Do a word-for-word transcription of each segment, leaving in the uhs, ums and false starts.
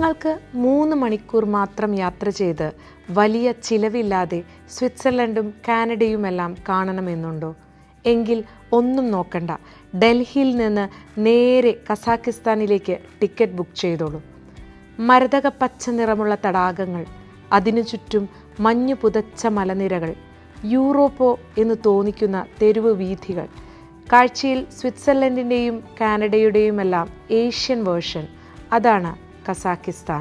നിങ്ങൾക്ക് മൂന്ന് മണിക്കൂർ മാത്രം യാത്ര ചെയ്ത് വലിയ ചിലവില്ലാതെ സ്വിറ്റ്സർലൻഡും കാനഡയുമെല്ലാം കാണണമെന്നുണ്ടോ? എങ്കിൽ ഒന്നും നോക്കണ്ട, ഡൽഹിയിൽ നിന്ന് നേരെ കസാക്കിസ്ഥാനിലേക്ക് ടിക്കറ്റ് ബുക്ക് ചെയ്തോളൂ. മരതക പച്ച നിറമുള്ള തടാകങ്ങൾ, അതിനു ചുറ്റും മഞ്ഞു പുതച്ച മലനിരകൾ, യൂറോപ്പോ എന്ന് തോന്നിക്കുന്ന തെരുവ് വീഥികൾ, കാഴ്ചയിൽ സ്വിറ്റ്സർലൻഡിൻ്റെയും കാനഡയുടെയുമെല്ലാം ഏഷ്യൻ വേർഷൻ, അതാണ് കസാക്കിസ്ഥാൻ.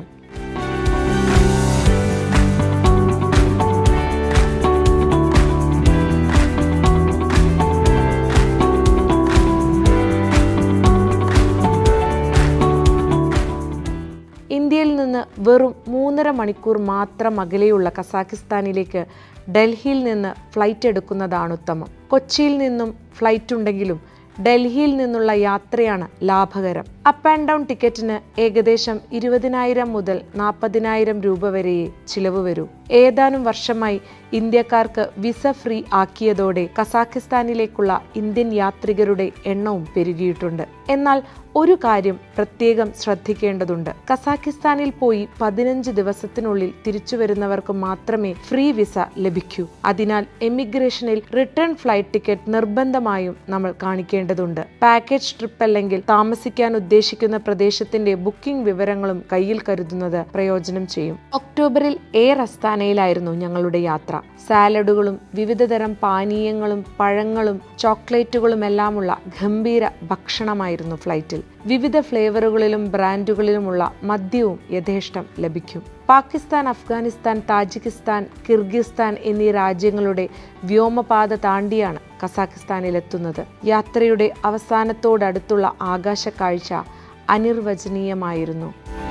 ഇന്ത്യയിൽ നിന്ന് വെറും മൂന്നര മണിക്കൂർ മാത്രം അകലെയുള്ള കസാക്കിസ്ഥാനിലേക്ക് ഡൽഹിയിൽ നിന്ന് ഫ്ലൈറ്റ് എടുക്കുന്നതാണ് ഉത്തമം. കൊച്ചിയിൽ നിന്നും ഫ്ലൈറ്റ് ഉണ്ടെങ്കിലും ഡൽഹിയിൽ നിന്നുള്ള യാത്രയാണ് ലാഭകരം. അപ്പ് ആൻഡ് ഡൗൺ ടിക്കറ്റിന് ഏകദേശം ഇരുപതിനായിരം മുതൽ നാൽപ്പതിനായിരം രൂപ വരെയേ ചിലവ് വരൂ. ഏതാനും വർഷമായി ഇന്ത്യക്കാർക്ക് വിസ ഫ്രീ ആക്കിയതോടെ കസാക്കിസ്ഥാനിലേക്കുള്ള ഇന്ത്യൻ യാത്രികരുടെ എണ്ണവും പെരുകിയിട്ടുണ്ട്. എന്നാൽ ഒരു കാര്യം പ്രത്യേകം ശ്രദ്ധിക്കേണ്ടതുണ്ട്. കസാക്കിസ്ഥാനിൽ പോയി പതിനഞ്ച് ദിവസത്തിനുള്ളിൽ തിരിച്ചു വരുന്നവർക്ക് മാത്രമേ ഫ്രീ വിസ ലഭിക്കൂ. അതിനാൽ എമിഗ്രേഷനിൽ റിട്ടേൺ ഫ്ലൈറ്റ് ടിക്കറ്റ് നിർബന്ധമായും നമ്മൾ കാണിക്കേണ്ടതുണ്ട്. പാക്കേജ് ട്രിപ്പ് അല്ലെങ്കിൽ താമസിക്കാൻ ഉദ്ദേശിക്കുന്ന പ്രദേശത്തിന്റെ ബുക്കിംഗ് വിവരങ്ങളും കയ്യിൽ കരുതുന്നത് പ്രയോജനം ചെയ്യും. ഒക്ടോബറിൽ എയർ അസ്താനയിലായിരുന്നു ഞങ്ങളുടെ യാത്ര. സാലഡുകളും വിവിധതരം പാനീയങ്ങളും പഴങ്ങളും ചോക്ലേറ്റുകളും എല്ലാമുള്ള ഗംഭീര ഭക്ഷണമായിരുന്നു ഫ്ലൈറ്റിൽ. വിവിധ ഫ്ലേവറുകളിലും ബ്രാൻഡുകളിലുമുള്ള മദ്യവും യഥേഷ്ടം ലഭിക്കും. പാകിസ്ഥാൻ, അഫ്ഗാനിസ്ഥാൻ, താജിക്കിസ്ഥാൻ, കിർഗിസ്ഥാൻ എന്നീ രാജ്യങ്ങളുടെ വ്യോമപാത താണ്ടിയാണ് കസാക്കിസ്ഥാനിലെത്തുന്നത്. യാത്രയുടെ അവസാനത്തോടടുത്തുള്ള ആകാശ കാഴ്ച അനിർവചനീയമായിരുന്നു.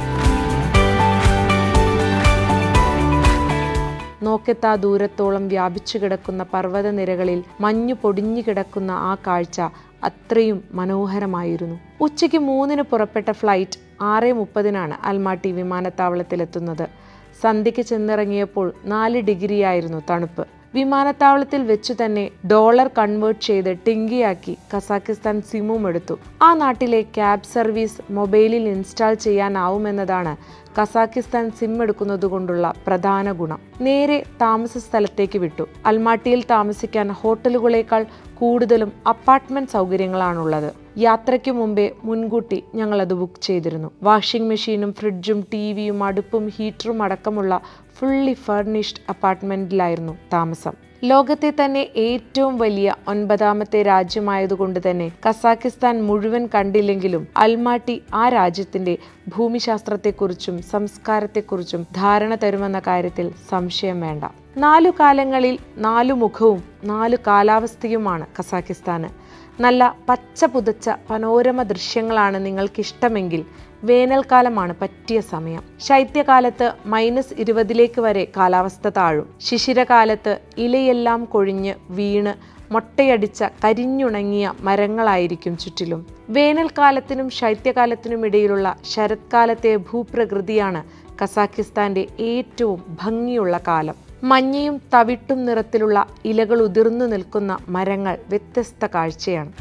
നോക്കെത്താ ദൂരത്തോളം വ്യാപിച്ചു കിടക്കുന്ന പർവ്വതനിരകളിൽ മഞ്ഞു പൊടിഞ്ഞു കിടക്കുന്ന ആ കാഴ്ച അത്രയും മനോഹരമായിരുന്നു. ഉച്ചയ്ക്ക് മൂന്നിന് പുറപ്പെട്ട ഫ്ലൈറ്റ് ആറ് മുപ്പതിനാണ് അൽമാട്ടി വിമാനത്താവളത്തിലെത്തുന്നത്. സന്ധ്യയ്ക്ക് ചെന്നിറങ്ങിയപ്പോൾ നാല് ഡിഗ്രിയായിരുന്നു തണുപ്പ്. വിമാനത്താവളത്തിൽ വെച്ചു തന്നെ ഡോളർ കൺവേർട്ട് ചെയ്ത് ടിങ്കിയാക്കി കസാക്കിസ്ഥാൻ സിമ്മും എടുത്തു. ആ നാട്ടിലെ ക്യാബ് സർവീസ് മൊബൈലിൽ ഇൻസ്റ്റാൾ ചെയ്യാനാവുമെന്നതാണ് കസാക്കിസ്ഥാൻ സിം എടുക്കുന്നത് കൊണ്ടുള്ള പ്രധാന ഗുണം. നേരെ താമസ സ്ഥലത്തേക്ക് വിട്ടു. അൽമാട്ടിയിൽ താമസിക്കാൻ ഹോട്ടലുകളേക്കാൾ കൂടുതലും അപ്പാർട്ട്മെന്റ് സൗകര്യങ്ങളാണുള്ളത്. യാത്രയ്ക്ക് മുമ്പേ മുൻകൂട്ടി ഞങ്ങളത് ബുക്ക് ചെയ്തിരുന്നു. വാഷിംഗ് മെഷീനും ഫ്രിഡ്ജും ടിവിയും അടുപ്പും ഹീറ്ററും അടക്കമുള്ള ഫുള്ളി ഫർണിഷ്ഡ് അപ്പാർട്ട്മെന്റിലായിരുന്നു താമസം. ലോകത്തെ തന്നെ ഏറ്റവും വലിയ ഒൻപതാമത്തെ രാജ്യമായതുകൊണ്ട് തന്നെ കസാക്കിസ്ഥാൻ മുഴുവൻ കണ്ടില്ലെങ്കിലും അൽമാട്ടി ആ രാജ്യത്തിന്റെ ഭൂമിശാസ്ത്രത്തെക്കുറിച്ചും സംസ്കാരത്തെക്കുറിച്ചും ധാരണ തരുമെന്ന കാര്യത്തിൽ സംശയം വേണ്ട. നാലു കാലങ്ങളിൽ നാലു മുഖവും നാലു കാലാവസ്ഥയുമാണ് കസാക്കിസ്ഥാന്. നല്ല പച്ച പുതച്ച പനോരമ ദൃശ്യങ്ങളാണ് നിങ്ങൾക്കിഷ്ടമെങ്കിൽ വേനൽക്കാലമാണ് പറ്റിയ സമയം. ശൈത്യകാലത്ത് മൈനസ് ഇരുപതിലേക്ക് വരെ കാലാവസ്ഥ താഴും. ശിശിരകാലത്ത് ഇലയെല്ലാം കൊഴിഞ്ഞ് വീണ് മൊട്ടയടിച്ച കരിഞ്ഞുണങ്ങിയ മരങ്ങളായിരിക്കും ചുറ്റിലും. വേനൽക്കാലത്തിനും ശൈത്യകാലത്തിനും ഇടയിലുള്ള ശരത്കാലത്തെ ഭൂപ്രകൃതിയാണ് കസാക്കിസ്ഥാന്റെ ഏറ്റവും ഭംഗിയുള്ള കാലം. മഞ്ഞയും തവിട്ടും നിറത്തിലുള്ള ഇലകൾ ഉതിർന്നു നിൽക്കുന്ന മരങ്ങൾ വ്യത്യസ്ത കാഴ്ചയാണ്.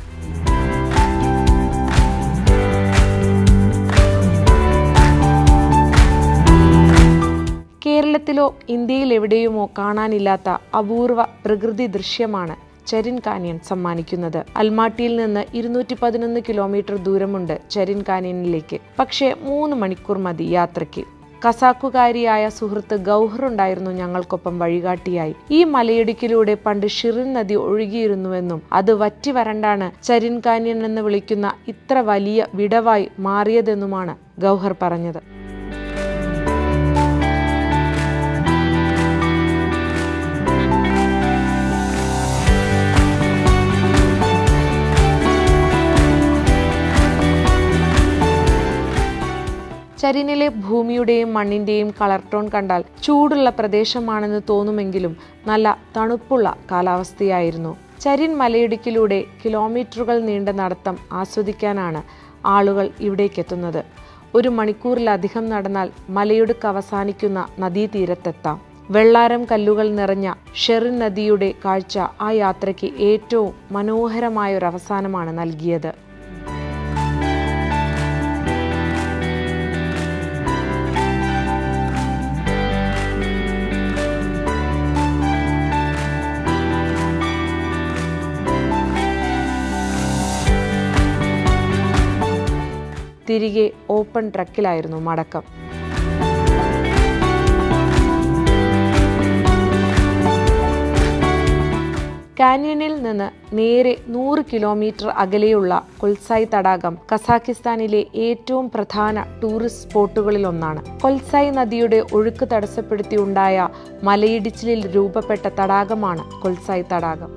കേരളത്തിലോ ഇന്ത്യയിൽ എവിടെയുമോ കാണാനില്ലാത്ത അപൂർവ പ്രകൃതി ദൃശ്യമാണ് ചരിൻ കാനിയൻ സമ്മാനിക്കുന്നത്. അൽമാട്ടിയിൽ നിന്ന് ഇരുന്നൂറ്റി പതിനൊന്ന് കിലോമീറ്റർ ദൂരമുണ്ട് ചരിൻ കാനിയനിലേക്ക്. പക്ഷേ മൂന്ന് മണിക്കൂർ മതി യാത്രയ്ക്ക്. കസാക്കുകാരിയായ സുഹൃത്ത് ഗൗഹർ ഉണ്ടായിരുന്നു ഞങ്ങൾക്കൊപ്പം വഴികാട്ടിയായി. ഈ മലയിടുക്കിലൂടെ പണ്ട് ഷിറിൻ നദി ഒഴുകിയിരുന്നുവെന്നും അത് വറ്റി വരണ്ടാണ് ചരിൻ കാനിയൻ എന്ന് വിളിക്കുന്ന ഇത്ര വലിയ വിടവായി മാറിയതെന്നുമാണ് ഗൗഹർ പറഞ്ഞത്. ചരിനിലെ ഭൂമിയുടെയും മണ്ണിന്റെയും കളർ ടോൺ കണ്ടാൽ ചൂടുള്ള പ്രദേശമാണെന്ന് തോന്നുമെങ്കിലും നല്ല തണുപ്പുള്ള കാലാവസ്ഥയായിരുന്നു. ചരിൻ മലയിടുക്കിലൂടെ കിലോമീറ്ററുകൾ നീണ്ട നടത്തം ആസ്വദിക്കാനാണ് ആളുകൾ ഇവിടേക്കെത്തുന്നത്. ഒരു മണിക്കൂറിലധികം നടന്നാൽ മലയിടുക്ക് അവസാനിക്കുന്ന നദീതീരത്തെത്താം. വെള്ളാരം കല്ലുകൾ നിറഞ്ഞ ഷെറിൻ നദിയുടെ കാഴ്ച ആ യാത്രയ്ക്ക് ഏറ്റവും മനോഹരമായൊരവസാനമാണ് നൽകിയത്. തിരികെ ഓപ്പൺ ട്രക്കിലായിരുന്നു മടക്കം. കാന്യനിൽ നിന്ന് നേരെ നൂറ് കിലോമീറ്റർ അകലെയുള്ള കൊൽസായ് തടാകം കസാക്കിസ്ഥാനിലെ ഏറ്റവും പ്രധാന ടൂറിസ്റ്റ് സ്പോട്ടുകളിലൊന്നാണ്. കൊൽസായ് നദിയുടെ ഒഴുക്ക് തടസ്സപ്പെടുത്തിയുണ്ടായ മലയിടിച്ചിലിൽ രൂപപ്പെട്ട തടാകമാണ് കൊൽസായ് തടാകം.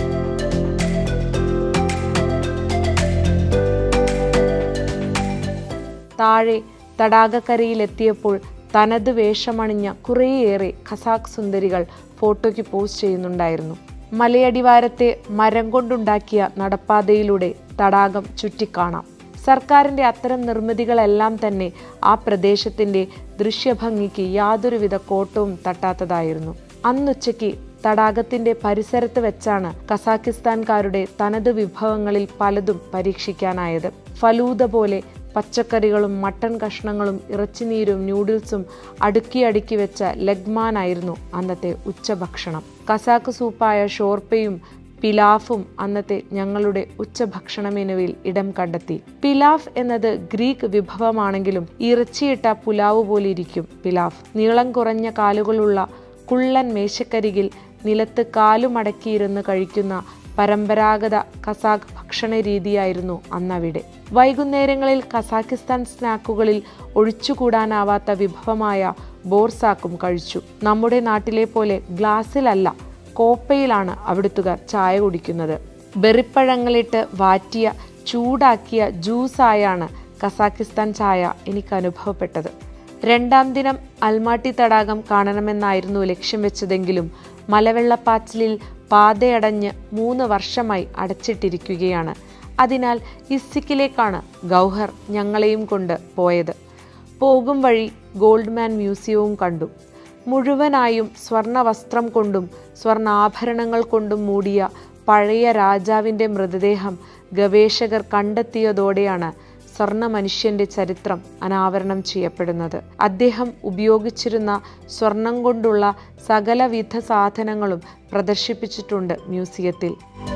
താഴെ തടാകക്കരയിലെത്തിയപ്പോൾ തനത് വേഷമണിഞ്ഞ കുറേയേറെ ഖസാക്ക് സുന്ദരികൾ ഫോട്ടോയ്ക്ക് പോസ്റ്റ് ചെയ്യുന്നുണ്ടായിരുന്നു. മലയടിവാരത്തെ മരം കൊണ്ടുണ്ടാക്കിയ നടപ്പാതയിലൂടെ തടാകം ചുറ്റിക്കാണാം. സർക്കാരിൻ്റെ അത്തരം നിർമ്മിതികളെല്ലാം തന്നെ ആ പ്രദേശത്തിൻ്റെ ദൃശ്യഭംഗിക്ക് യാതൊരുവിധ കോട്ടവും തട്ടാത്തതായിരുന്നു. അന്നുച്ചയ്ക്ക് തടാകത്തിൻ്റെ പരിസരത്ത് വെച്ചാണ് കസാക്കിസ്ഥാൻകാരുടെ തനത് വിഭവങ്ങളിൽ പലതും പരീക്ഷിക്കാനായത്. ഫലൂദ പോലെ പച്ചക്കറികളും മട്ടൻ കഷ്ണങ്ങളും ഇറച്ചിനീരും ന്യൂഡിൽസും അടുക്കി അടുക്കി വെച്ച ലഗ്മാനായിരുന്നു അന്നത്തെ ഉച്ചഭക്ഷണം. കസാക്ക് സൂപ്പായ ഷോർപ്പയും പിലാഫും അന്നത്തെ ഞങ്ങളുടെ ഉച്ചഭക്ഷണ മെനുവിൽ ഇടം കണ്ടെത്തി. പിലാഫ് എന്നത് ഗ്രീക്ക് വിഭവമാണെങ്കിലും ഇറച്ചിയിട്ട പുലാവ് പോലെ ഇരിക്കും പിലാഫ്. നീളം കുറഞ്ഞ കാലുകളുള്ള കുള്ളൻ മേശക്കരികിൽ നിലത്ത് കാലുമടക്കിയിരുന്ന് കഴിക്കുന്ന പരമ്പരാഗത കസാക്ക് ഭക്ഷണ രീതിയായിരുന്നു അന്നവിടെ. വൈകുന്നേരങ്ങളിൽ കസാക്കിസ്ഥാൻ സ്നാക്കുകളിൽ ഒഴിച്ചുകൂടാനാവാത്ത വിഭവമായ ബോർസാക്കും കഴിച്ചു. നമ്മുടെ നാട്ടിലെ പോലെ ഗ്ലാസ്സിലല്ല, കോപ്പയിലാണ് അവിടുത്തുകാർ ചായ കുടിക്കുന്നത്. ബെറിപ്പഴങ്ങളിട്ട് വാറ്റിയ ചൂടാക്കിയ ജ്യൂസായാണ് കസാക്കിസ്ഥാൻ ചായ എനിക്ക് അനുഭവപ്പെട്ടത്. രണ്ടാം ദിനം അൽമാട്ടി തടാകം കാണണമെന്നായിരുന്നു ലക്ഷ്യം വെച്ചതെങ്കിലും മലവെള്ളപ്പാച്ചിലിൽ പാതയടഞ്ഞ് മൂന്ന് വർഷമായി അടച്ചിട്ടിരിക്കുകയാണ്. അതിനാൽ ഇസ്സിക്കിലേക്കാണ് ഗൗഹർ ഞങ്ങളെയും കൊണ്ട് പോയത്. പോകും വഴി ഗോൾഡ്മാൻ മ്യൂസിയവും കണ്ടു. മുഴുവനായും സ്വർണ്ണ വസ്ത്രം കൊണ്ടും സ്വർണ്ണാഭരണങ്ങൾ കൊണ്ടും മൂടിയ പഴയ രാജാവിൻ്റെ മൃതദേഹം ഗവേഷകർ കണ്ടെത്തിയതോടെയാണ് സ്വർണ്ണ മനുഷ്യന്റെ ചരിത്രം അനാവരണം ചെയ്യപ്പെടുന്നത്. അദ്ദേഹം ഉപയോഗിച്ചിരുന്ന സ്വർണം കൊണ്ടുള്ള സകലവിധ സാധനങ്ങളും പ്രദർശിപ്പിച്ചിട്ടുണ്ട് മ്യൂസിയത്തിൽ.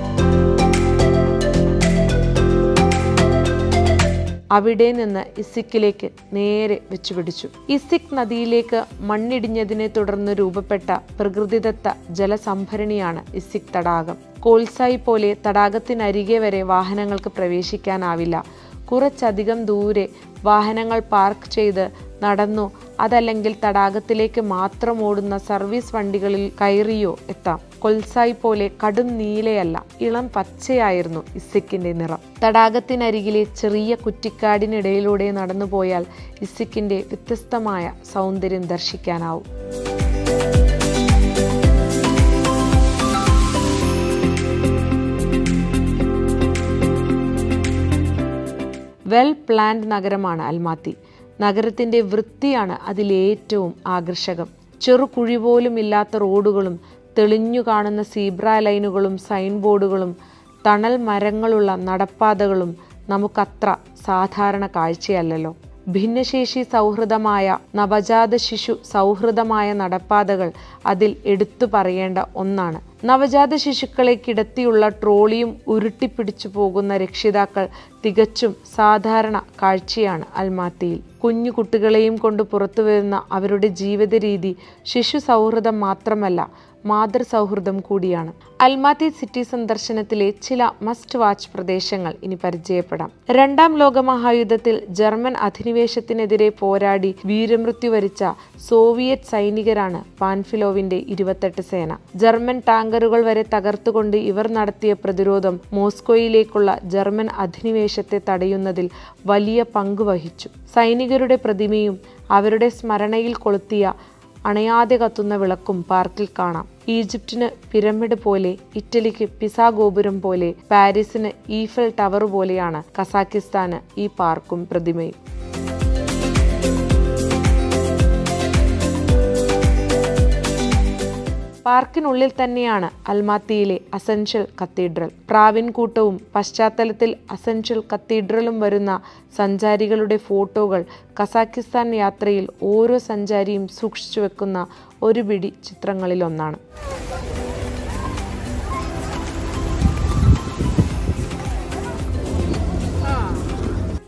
അവിടെ നിന്ന് ഇസിക്കിലേക്ക് നേരെ വെച്ചുപിടിച്ചു. ഇസിക് നദിയിലേക്ക് മണ്ണിടിഞ്ഞതിനെ തുടർന്ന് രൂപപ്പെട്ട പ്രകൃതിദത്ത ജലസംഭരണിയാണ് ഇസിക് തടാകം. കോൽസായി പോലെ തടാകത്തിനരികെ വരെ വാഹനങ്ങൾക്ക് പ്രവേശിക്കാനാവില്ല. കുറച്ചധികം ദൂരെ വാഹനങ്ങൾ പാർക്ക് ചെയ്ത് നടന്നോ അതല്ലെങ്കിൽ തടാകത്തിലേക്ക് മാത്രം ഓടുന്ന സർവീസ് വണ്ടികളിൽ കയറിയോ എത്താം. കൊൽസായി പോലെ കടും നീലയല്ല, ഇളം പച്ചയായിരുന്നു ഇസിക്കിന്റെ നിറം. തടാകത്തിനരികിലെ ചെറിയ കുറ്റിക്കാടിനിടയിലൂടെ നടന്നുപോയാൽ ഇസിക്കിന്റെ വ്യത്യസ്തമായ സൗന്ദര്യം ദർശിക്കാനാവും. വെൽ പ്ലാൻഡ് നഗരമാണ് അൽമാത്തി. നഗരത്തിൻ്റെ വൃത്തിയാണ് അതിലേറ്റവും ആകർഷകം. ചെറു കുഴി പോലും ഇല്ലാത്ത റോഡുകളും തെളിഞ്ഞു കാണുന്ന സീബ്ര ലൈനുകളും സൈൻ ബോർഡുകളും തണൽ മരങ്ങളുള്ള നടപ്പാതകളും നമുക്കത്ര സാധാരണ കാഴ്ചയല്ലല്ലോ. ഭിന്നശേഷി സൗഹൃദമായ നവജാത ശിശു സൗഹൃദമായ നടപ്പാതകൾ അതിൽ എടുത്തു പറയേണ്ട ഒന്നാണ്. നവജാത ശിശുക്കളെ കിടത്തിയുള്ള ട്രോളിയും ഉരുട്ടിപ്പിടിച്ചു പോകുന്ന രക്ഷിതാക്കൾ തികച്ചും സാധാരണ കാഴ്ചയാണ് അൽമാത്തിയിൽ. കുഞ്ഞു കുട്ടികളെയും കൊണ്ട് പുറത്തു വരുന്ന അവരുടെ ജീവിത രീതി ശിശു സൗഹൃദം മാത്രമല്ല, മാതൃസൗഹൃദം കൂടിയാണ്. അൽമാത്തി സിറ്റി സന്ദർശനത്തിലെ ചില മസ്റ്റ് വാച്ച് പ്രദേശങ്ങൾ ഇനി പരിചയപ്പെടാം. രണ്ടാം ലോക മഹായുദ്ധത്തിൽ ജർമ്മൻ അധിനിവേശത്തിനെതിരെ പോരാടി വീരമൃത്യു വരിച്ച സോവിയറ്റ് സൈനികരാണ് പാൻഫിലോവിന്റെ ഇരുപത്തെട്ട് സേന. ജർമ്മൻ ടാങ്കറുകൾ വരെ തകർത്തുകൊണ്ട് ഇവർ നടത്തിയ പ്രതിരോധം മോസ്കോയിലേക്കുള്ള ജർമ്മൻ അധിനിവേശത്തെ തടയുന്നതിൽ വലിയ പങ്ക് വഹിച്ചു. സൈനികരുടെ പ്രതിമയും അവരുടെ സ്മരണയിൽ കൊളുത്തിയ അണയാതെ കത്തുന്ന വിളക്കും പാർക്കിൽ കാണാം. ഈജിപ്തിന് പിരമിഡ് പോലെ, ഇറ്റലിക്ക് പിസാ ഗോപുരം പോലെ, പാരീസിന് ഈഫൽ ടവർ പോലെയാണ് കസാക്കിസ്ഥാന് ഈ പാർക്കും പ്രതിമയും. പാർക്കിനുള്ളിൽ തന്നെയാണ് അൽമാത്തിയിലെ അസൻഷ്യൽ കത്തീഡ്രൽ. പ്രാവിൻകൂട്ടവും പശ്ചാത്തലത്തിൽ അസൻഷ്യൽ കത്തീഡ്രലും വരുന്ന സഞ്ചാരികളുടെ ഫോട്ടോകൾ കസാക്കിസ്ഥാൻ യാത്രയിൽ ഓരോ സഞ്ചാരിയും സൂക്ഷിച്ചു വെക്കുന്ന ഒരു പിടി ചിത്രങ്ങളിലൊന്നാണ്.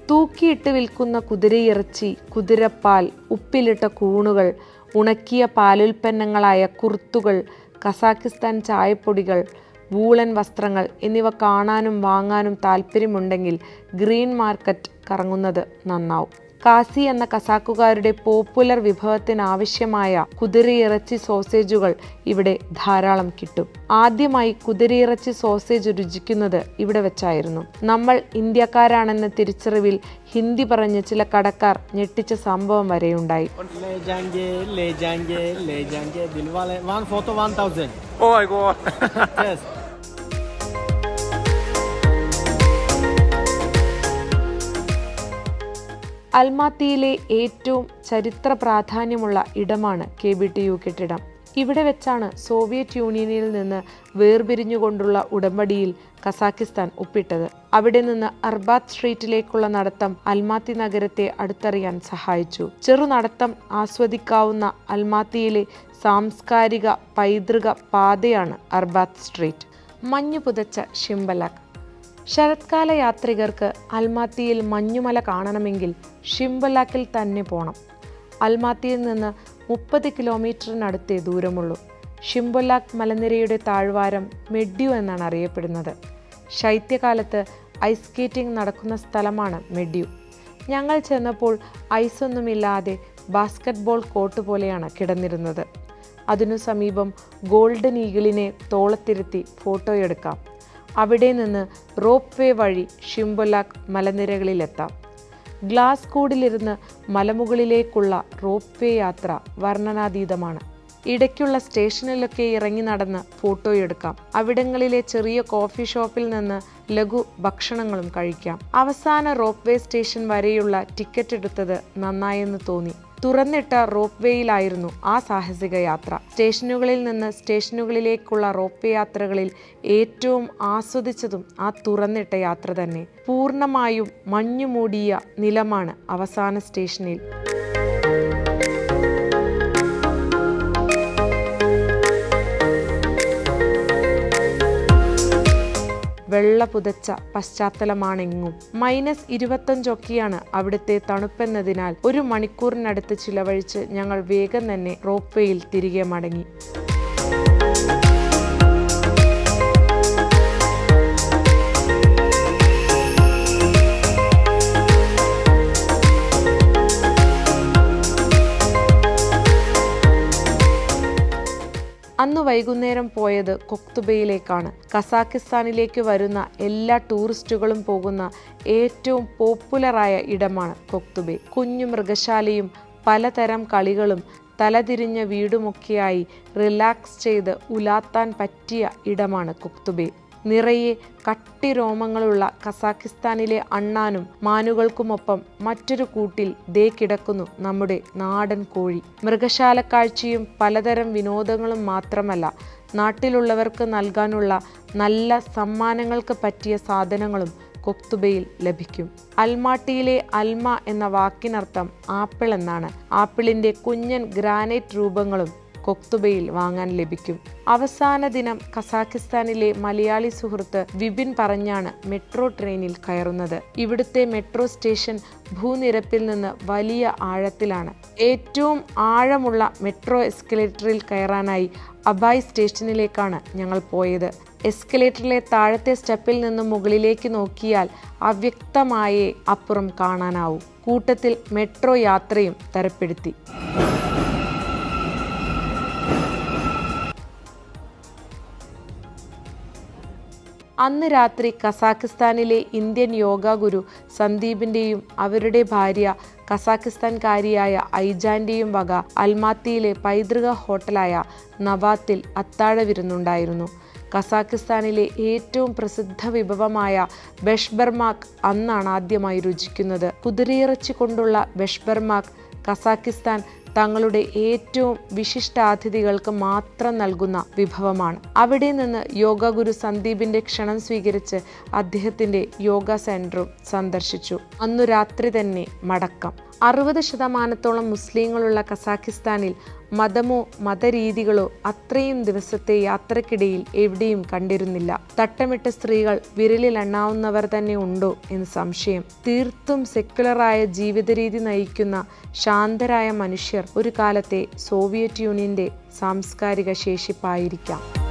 തൂക്കിയിട്ട് വിൽക്കുന്ന കുതിരയിറച്ചി, കുതിരപ്പാൽ, ഉപ്പിലിട്ട കൂണുകൾ, ഉണക്കിയ പാലുൽപ്പന്നങ്ങളായ കുർത്തുകൾ, കസാക്കിസ്ഥാൻ ചായപ്പൊടികൾ, വൂളൻ വസ്ത്രങ്ങൾ എന്നിവ കാണാനും വാങ്ങാനും താല്പര്യമുണ്ടെങ്കിൽ ഗ്രീൻ മാർക്കറ്റ് കറങ്ങുന്നത് നന്നാവും. കാസി എന്ന കസാക്കുകാരുടെ പോപ്പുലർ വിഭവത്തിനാവശ്യമായ കുതിരയിറച്ചി സോസേജുകൾ ഇവിടെ ധാരാളം കിട്ടും. ആദ്യമായി കുതിരയിറച്ചി സോസേജ് രുചിക്കുന്നത് ഇവിടെ വെച്ചായിരുന്നു. നമ്മൾ ഇന്ത്യക്കാരാണെന്ന തിരിച്ചറിവിൽ ഹിന്ദി പറഞ്ഞ് ചില കടക്കാർ ഞെട്ടിച്ച സംഭവം വരെയുണ്ടായി. അൽമാത്തിയിലെ ഏറ്റവും ചരിത്ര പ്രാധാന്യമുള്ള ഇടമാണ് കെ ബി ടി യു കെട്ടിടം. ഇവിടെ വെച്ചാണ് സോവിയറ്റ് യൂണിയനിൽ നിന്ന് വേർപിരിഞ്ഞുകൊണ്ടുള്ള ഉടമ്പടിയിൽ കസാക്കിസ്ഥാൻ ഒപ്പിട്ടത്. അവിടെ നിന്ന് അർബാത്ത് സ്ട്രീറ്റിലേക്കുള്ള നടത്തം അൽമാത്തി നഗരത്തെ അടുത്തറിയാൻ സഹായിച്ചു. ചെറുനടത്തം ആസ്വദിക്കാവുന്ന അൽമാത്തിയിലെ സാംസ്കാരിക പൈതൃക പാതയാണ് അർബാത്ത് സ്ട്രീറ്റ്. മഞ്ഞു പുതച്ച ഷിംബലാക്ക്. ശരത്കാല യാത്രികർക്ക് അൽമാത്തിയിൽ മഞ്ഞുമല കാണണമെങ്കിൽ ഷിംബലാക്കിൽ തന്നെ പോണം. അൽമാത്തിയിൽ നിന്ന് മുപ്പത് കിലോമീറ്ററിനടുത്തേ ദൂരമുള്ളൂ. ഷിംബലാക്ക് മലനിരയുടെ താഴ്വാരം മെഡ്യു എന്നാണ് അറിയപ്പെടുന്നത്. ശൈത്യകാലത്ത് ഐസ് സ്കേറ്റിംഗ് നടക്കുന്ന സ്ഥലമാണ് മെഡ്യു. ഞങ്ങൾ ചെന്നപ്പോൾ ഐസൊന്നുമില്ലാതെ ബാസ്കറ്റ്ബോൾ കോർട്ട് പോലെയാണ് കിടന്നിരുന്നത്. അതിനു സമീപം ഗോൾഡൻ ഈഗിളിനെ തോളത്തിരുത്തി ഫോട്ടോയെടുക്കാം. അവിടെ നിന്ന് റോപ്പ് വേ വഴി ഷിംബലാക്ക് മലനിരകളിലെത്താം. ഗ്ലാസ് കൂടിലിരുന്ന് മലമുകളിലേക്കുള്ള റോപ്പ് വേ യാത്ര വർണ്ണനാതീതമാണ്. ഇടയ്ക്കുള്ള സ്റ്റേഷനിലൊക്കെ ഇറങ്ങി നടന്ന് ഫോട്ടോയെടുക്കാം. അവിടങ്ങളിലെ ചെറിയ കോഫി ഷോപ്പിൽ നിന്ന് ലഘു ഭക്ഷണങ്ങളും കഴിക്കാം. അവസാന റോപ്പ് വേ സ്റ്റേഷൻ വരെയുള്ള ടിക്കറ്റ് എടുത്തത് നന്നായെന്ന് തോന്നി. തുറന്നിട്ട റോപ്പ് വേയിലായിരുന്നു ആ സാഹസിക യാത്ര. സ്റ്റേഷനുകളിൽ നിന്ന് സ്റ്റേഷനുകളിലേക്കുള്ള റോപ്പ് വേ യാത്രകളിൽ ഏറ്റവും ആസ്വദിച്ചതും ആ തുറന്നിട്ട യാത്ര തന്നെ. പൂർണ്ണമായും മഞ്ഞു മൂടിയ നിലമാണ് അവസാന സ്റ്റേഷനിൽ. വെള്ള പുതച്ച പശ്ചാത്തലമാണെങ്ങും. മൈനസ് ഇരുപത്തഞ്ചൊക്കെയാണ് അവിടുത്തെ തണുപ്പെന്നതിനാൽ ഒരു മണിക്കൂറിനടുത്ത് ചിലവഴിച്ച് ഞങ്ങൾ വേഗം തന്നെ റോപ്പ് വേയിൽ തിരികെ മടങ്ങി. അന്ന് വൈകുന്നേരം പോയത് കൊക്തുബയിലേക്കാണ്. കസാക്കിസ്ഥാനിലേക്ക് വരുന്ന എല്ലാ ടൂറിസ്റ്റുകളും പോകുന്ന ഏറ്റവും പോപ്പുലറായ ഇടമാണ് കൊക്തുബെ. കുഞ്ഞു മൃഗശാലയും പലതരം കളികളും തലതിരിഞ്ഞ വീടുമൊക്കെയായി റിലാക്സ് ചെയ്ത് ഉലാത്താൻ പറ്റിയ ഇടമാണ് കൊക്തുബെ. നിറയെ കട്ടിരോമങ്ങളുള്ള കസാക്കിസ്ഥാനിലെ അണ്ണാനും മാനുകൾക്കുമൊപ്പം മറ്റൊരു കൂട്ടിൽ ദേ കിടക്കുന്നു നമ്മുടെ നാടൻ കോഴി. മൃഗശാല കാഴ്ചയും പലതരം വിനോദങ്ങളും മാത്രമല്ല, നാട്ടിലുള്ളവർക്ക് നൽകാനുള്ള നല്ല സമ്മാനങ്ങൾക്ക് പറ്റിയ സാധനങ്ങളും കൊക്തുബയിൽ ലഭിക്കും. അൽമാട്ടിയിലെ അൽമ എന്ന വാക്കിനർത്ഥം ആപ്പിൾ എന്നാണ്. ആപ്പിളിന്റെ കുഞ്ഞൻ ഗ്രാനൈറ്റ് രൂപങ്ങളും കൊക്തുബയിൽ വാങ്ങാൻ ലഭിക്കും. അവസാന ദിനം കസാക്കിസ്ഥാനിലെ മലയാളി സുഹൃത്ത് വിപിൻ പറഞ്ഞാണ് മെട്രോ ട്രെയിനിൽ കയറുന്നത്. ഇവിടുത്തെ മെട്രോ സ്റ്റേഷൻ ഭൂനിരപ്പിൽ നിന്ന് വലിയ ആഴത്തിലാണ്. ഏറ്റവും ആഴമുള്ള മെട്രോ എസ്കലേറ്ററിൽ കയറാനായി അബായ് സ്റ്റേഷനിലേക്കാണ് ഞങ്ങൾ പോയത്. എസ്കലേറ്ററിലെ താഴത്തെ സ്റ്റെപ്പിൽ നിന്ന് മുകളിലേക്ക് നോക്കിയാൽ അവ്യക്തമായേ അപ്പുറം കാണാനാവൂ. കൂട്ടത്തിൽ മെട്രോ യാത്രയും തരപ്പെടുത്തി. അന്ന് രാത്രി കസാക്കിസ്ഥാനിലെ ഇന്ത്യൻ യോഗ ഗുരു സന്ദീപിൻ്റെയും അവരുടെ ഭാര്യ കസാക്കിസ്ഥാൻകാരിയായ ഐജാൻ്റെയും വക അൽമാത്തിയിലെ പൈതൃക ഹോട്ടലായ നവാത്തിൽ അത്താഴ വിരുന്നുണ്ടായിരുന്നു. കസാക്കിസ്ഥാനിലെ ഏറ്റവും പ്രസിദ്ധ വിഭവമായ ബെഷ്ബർമാക് അന്നാണ് ആദ്യമായി രുചിക്കുന്നത്. കുതിരയിറച്ചി കൊണ്ടുള്ള ബെഷ്ബർമാക് കസാക്കിസ്ഥാൻ തങ്ങളുടെ ഏറ്റവും വിശിഷ്ടാതിഥികൾക്ക് മാത്രം നൽകുന്ന വിഭവമാണ്. അവിടെ നിന്ന് യോഗ ഗുരു സന്ദീപിന്റെ ക്ഷണം സ്വീകരിച്ച് അദ്ദേഹത്തിന്റെ യോഗ സെന്ററും സന്ദർശിച്ചു. അന്നു രാത്രി തന്നെ മടക്കം. അറുപത് ശതമാനത്തോളം മുസ്ലിങ്ങളുള്ള കസാഖിസ്ഥാനിൽ മതമോ മതരീതികളോ അത്രയും ദിവസത്തെ യാത്രക്കിടയിൽ എവിടെയും കണ്ടിരുന്നില്ല. തട്ടമിട്ട സ്ത്രീകൾ വിരലിലെണ്ണാവുന്നവർ തന്നെ ഉണ്ടോ എന്ന് സംശയം. തീർത്തും സെക്യുലറായ ജീവിതരീതി നയിക്കുന്ന ശാന്തരായ മനുഷ്യർ ഒരു കാലത്തെ സോവിയറ്റ് യൂണിയന്റെ സാംസ്കാരിക ശേഷിപ്പായിരിക്കാം.